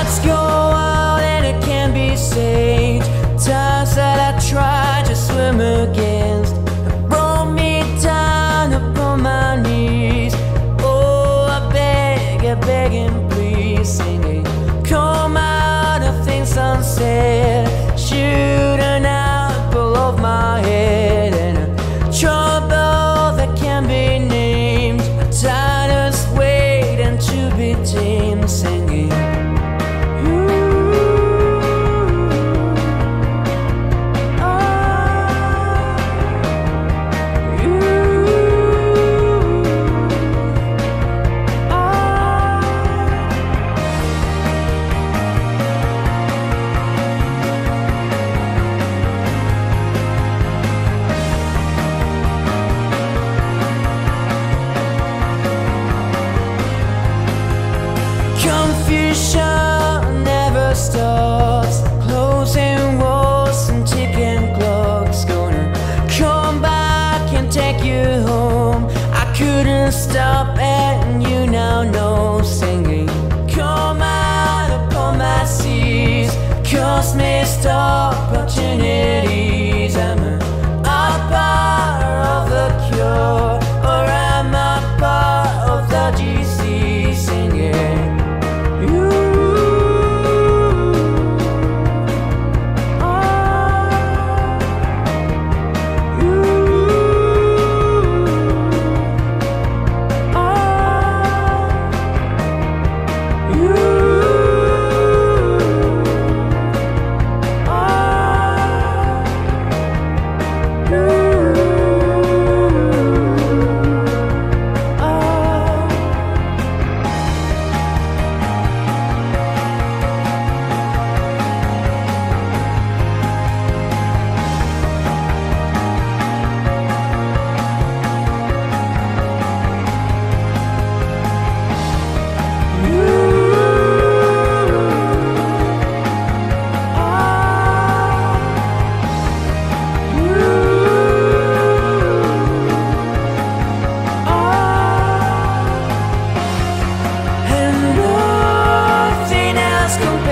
Thoughts go out and it can't be saved. Times that I tried to swim against brought me down upon my knees. Oh, I beg and please, singing, come out of things unsaid, shoot an apple off my head, and a trouble that can't be named, a tiredness waiting to be tamed, singing. Confusion never stops, closing walls and ticking clocks, gonna come back and take you home. I couldn't stop and you now know, singing, come out upon my seas, cause missed opportunities. I'm a part of the cure, or I'm a part of the disease, singing. Compares